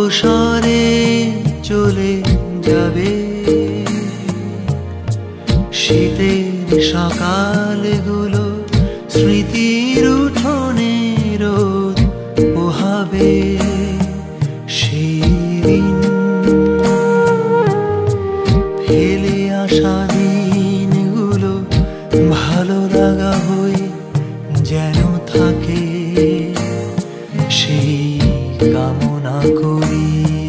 অবসরে চলে যাবে শীতের সকালগুলো, স্মৃতির উঠোনে রোদ পোহাবে সেই দিন। ফেলে আসা দিনগুলো ভালো লাগা হয়ে যেন থাকে, সেই কামনা করি।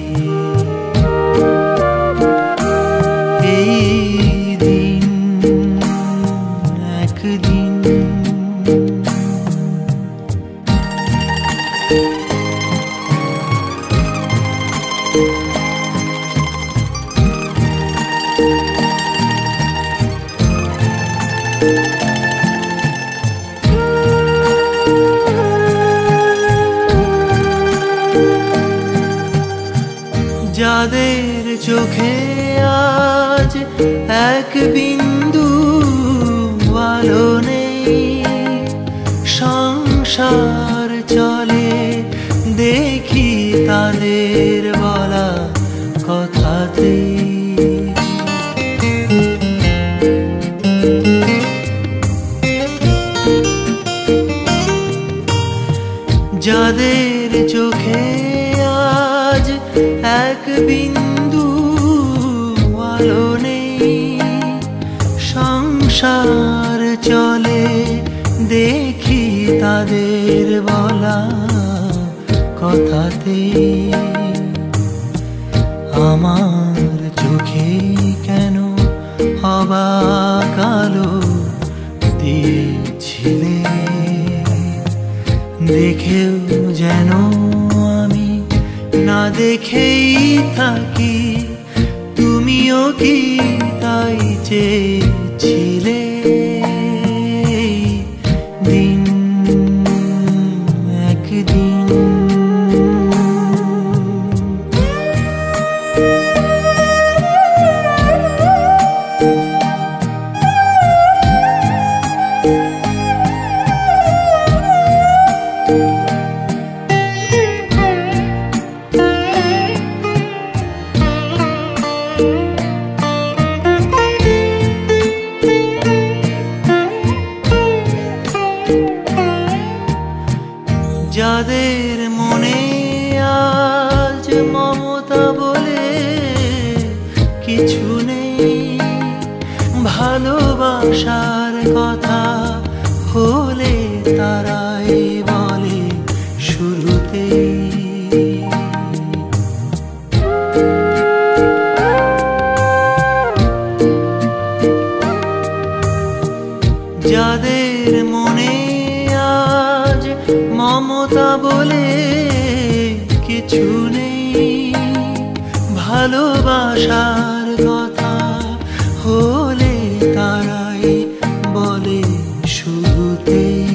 এই দিন একদিন যাদের চোখে আজ এক বিন্দু আলো নেই, সংসার চলে দেখি তাদের বলা কথাতে। যাদের চোখে আজ এক বিন্দু আলো নেই, সংসার চলে দেখি তাদের বলা কথাতে। আমার চোখে কেন অবাক আলো দিয়েছিলে, দেখেও যেন আমি না দেখেই থাকি। তুমিও কি তাই চেয়েছিলে? দিন একদিন যাদের মনে আজ মমতা বলে কিছু নেই, ভালোবাসার কথা হলে তারাই বলে শুরুতেই। যাদের মনে আজ মমতা বলে কিছু নেই, ভালোবাসার কথা হলে তারাই বলে শুরুতেই।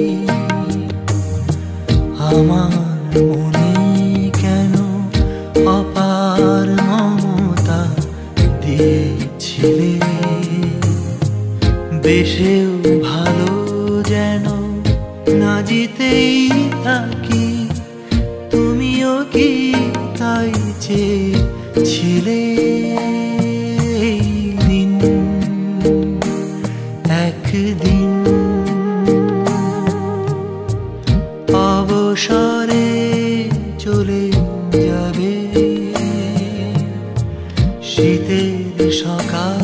আমার মনে কেন অপার মমতা দিয়েছিলে, বেশেও ভালো যেন না জিতেই থাকি। তুমিও কি তাই চেয়েছিলে? দিন একদিন অবসরে চলে যাবে শীতের সকাল।